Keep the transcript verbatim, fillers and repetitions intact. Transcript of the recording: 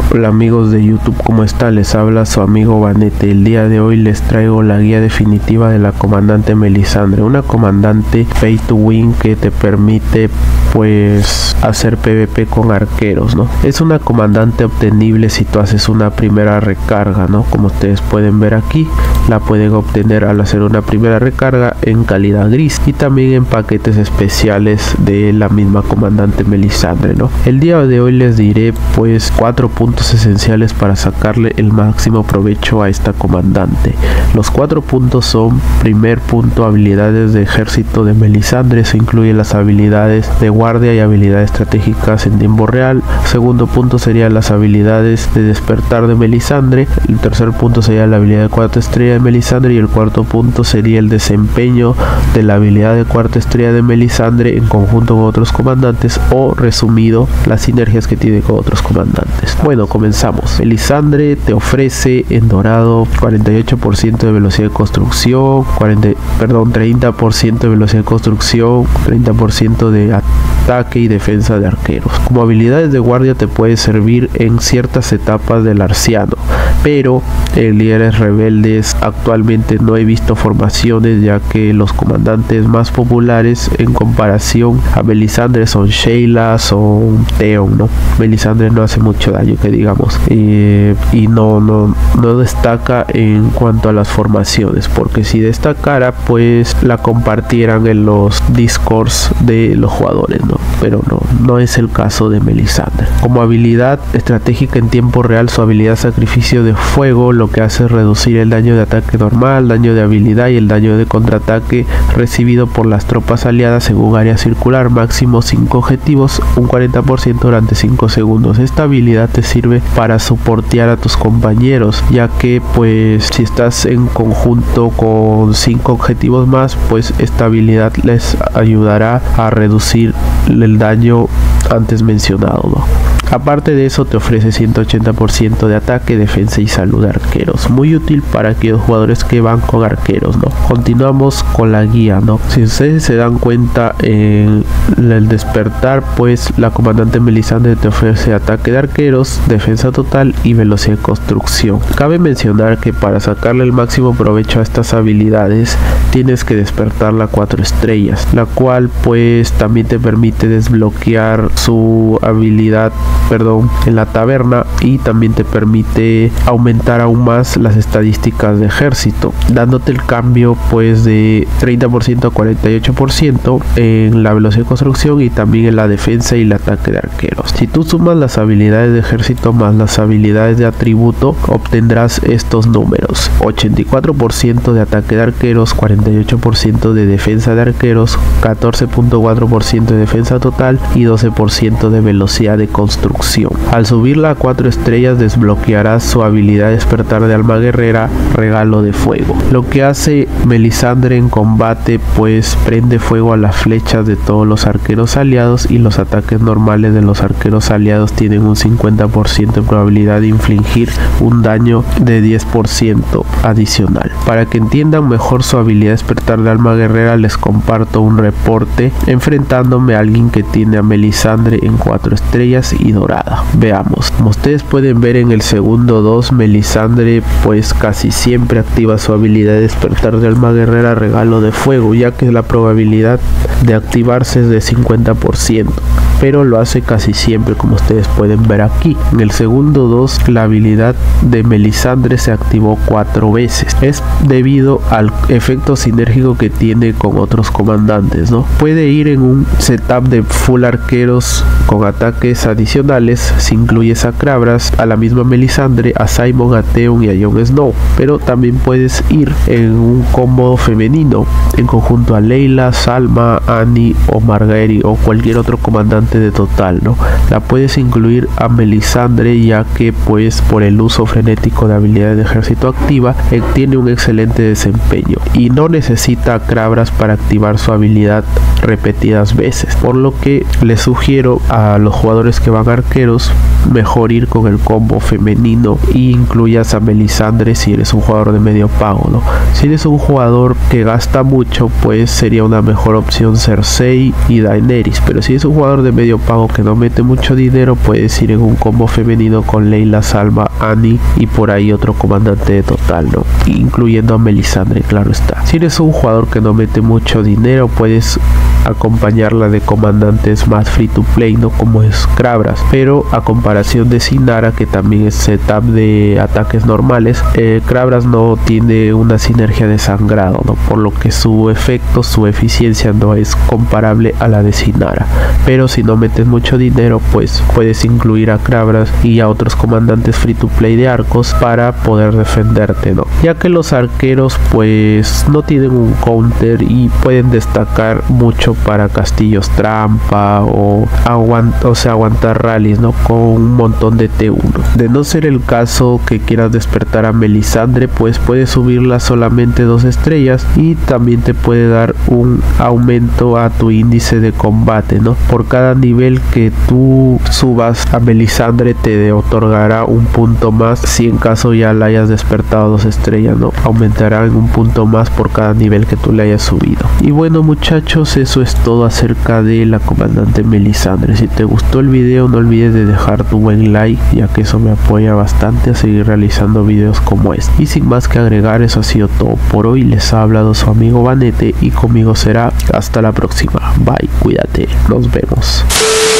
Hola amigos de YouTube, ¿cómo está? Les habla su amigo Vanete. El día de hoy les traigo la guía definitiva de la comandante Melisandre, una comandante pay to win que te permite pues hacer PvP con arqueros, ¿no? Es una comandante obtenible si tú haces una primera recarga, ¿no? Como ustedes pueden ver aquí, la pueden obtener al hacer una primera recarga en calidad gris y también en paquetes especiales de la misma comandante Melisandre, ¿no? El día de hoy les diré pues cuatro puntos esenciales para sacarle el máximo provecho a esta comandante. Los cuatro puntos son: primer punto, habilidades de ejército de Melisandre. Eso incluye las habilidades de guardia y habilidades estratégicas en tiempo real. Segundo punto serían las habilidades de despertar de Melisandre. El tercer punto sería la habilidad de cuarta estrella de Melisandre, y el cuarto punto sería el desempeño de la habilidad de cuarta estrella de Melisandre en conjunto con otros comandantes, o resumido, las sinergias que tiene con otros comandantes. Bueno, comenzamos. Melisandre te ofrece en dorado cuarenta y ocho por ciento de velocidad de construcción, cuarenta, perdón, treinta por ciento de velocidad de construcción, treinta por ciento de ataque y defensa de arqueros. Como habilidades de guardia te puede servir en ciertas etapas del arciano, pero en líderes rebeldes actualmente no he visto formaciones, ya que los comandantes más populares en comparación a Melisandre son Sheila, son Theon, ¿no? Melisandre no hace mucho daño que digamos, eh, y no, no, no destaca en cuanto a las formaciones, porque si destacara pues la compartieran en los discords de los jugadores, ¿no? Pero no, no es el caso de Melisandre. Como habilidad estratégica en tiempo real, su habilidad sacrificio de fuego lo que hace es reducir el daño de ataque normal, daño de habilidad y el daño de contraataque recibido por las tropas aliadas según área circular, máximo cinco objetivos, un cuarenta por ciento durante cinco segundos. Esta habilidad te sirve para soportear a tus compañeros, ya que pues si estás en conjunto con cinco objetivos más, pues esta habilidad les ayudará a reducir el daño antes mencionado, ¿no? Aparte de eso te ofrece ciento ochenta por ciento de ataque, defensa y salud de arqueros, muy útil para aquellos jugadores que van con arqueros, ¿no? Continuamos con la guía, ¿no? Si ustedes se dan cuenta, en el despertar pues la comandante Melisandre te ofrece ataque de arqueros, defensa total y velocidad de construcción. Cabe mencionar que para sacarle el máximo provecho a estas habilidades tienes que despertar la cuatro estrellas, la cual pues también te permite desbloquear su habilidad perdón en la taberna, y también te permite aumentar aún más las estadísticas de ejército, dándote el cambio pues de treinta por ciento a cuarenta y ocho por ciento en la velocidad de construcción y también en la defensa y el ataque de arqueros. Si tú sumas las habilidades de ejército más las habilidades de atributo, obtendrás estos números: ochenta y cuatro por ciento de ataque de arqueros, cuarenta y ocho por ciento de defensa de arqueros, catorce punto cuatro por ciento de defensa total y doce por ciento de velocidad de construcción. Al subirla a cuatro estrellas desbloquearás su habilidad despertar de alma guerrera, regalo de fuego. Lo que hace Melisandre en combate pues prende fuego a las flechas de todos los arqueros aliados, y los ataques normales de los arqueros aliados tienen un cincuenta por ciento de probabilidad de infligir un daño de diez por ciento adicional. Para que entiendan mejor su habilidad despertar de alma guerrera, les comparto un reporte enfrentándome a alguien que tiene a Melisandre en cuatro estrellas y dorada. Veamos. Como ustedes pueden ver en el segundo dos, Melisandre pues casi siempre activa su habilidad de despertar de alma guerrera, regalo de fuego, ya que la probabilidad de activarse es de cincuenta por ciento, pero lo hace casi siempre, como ustedes pueden ver aquí. En el segundo dos, la habilidad de Melisandre se activó cuatro veces. Es debido al efecto sinérgico que tiene con otros comandantes, ¿no? Puede ir en un setup de full arqueros con ataques adicionales, si incluyes a Crabras, a la misma Melisandre, a Simon, a Theon y a Jon Snow, pero también puedes ir en un combo femenino en conjunto a Layla, Salma, Annie o Margaery o cualquier otro comandante de total, ¿no? La puedes incluir a Melisandre, ya que pues por el uso frenético de habilidades de ejército activa eh, tiene un excelente desempeño y no necesita a Crabras para activar su habilidad repetidas veces, por lo que les sugiero a los jugadores que van arqueros mejor ir con el combo femenino y incluyas a Melisandre si eres un jugador de medio pago, ¿no? Si eres un jugador que gasta mucho, pues sería una mejor opción Cersei y Daenerys, pero si eres un jugador de medio pago que no mete mucho dinero, puedes ir en un combo femenino con Layla, Salma, Annie y por ahí otro comandante de total, ¿no? Incluyendo a Melisandre, claro está. Si eres un jugador que no mete mucho dinero, puedes acompañarla de comandantes más free to play, ¿no? Como es Krabras, pero a comparación de Sinara, que también es setup de ataques normales, eh, Krabras no tiene una sinergia de sangrado, ¿no? Por lo que su efecto, su eficiencia no es comparable a la de Sinara. Pero si no metes mucho dinero, pues puedes incluir a Krabras y a otros comandantes free to play de arcos para poder defenderte, ¿no? Ya que los arqueros pues no tienen un counter y pueden destacar mucho para castillos trampa o, aguant o sea, aguantar rallies, ¿no? Con un montón de T uno. De no ser el caso que quieras despertar a Melisandre, pues puedes subirla solamente dos estrellas y también te puede dar un aumento a tu índice de combate, ¿no? Por cada nivel que tú subas a Melisandre te otorgará un punto más. Si en caso ya la hayas despertado dos estrellas, ¿no? Aumentará en un punto más por cada nivel que tú le hayas subido. Y bueno, muchachos, eso es todo acerca de la comandante Melisandre. Si te gustó el video, no olvides de dejar tu buen like, ya que eso me apoya bastante a seguir realizando videos como este. Y sin más que agregar, eso ha sido todo por hoy. Les ha hablado su amigo Vanete y conmigo será hasta la próxima. Bye, cuídate, nos vemos.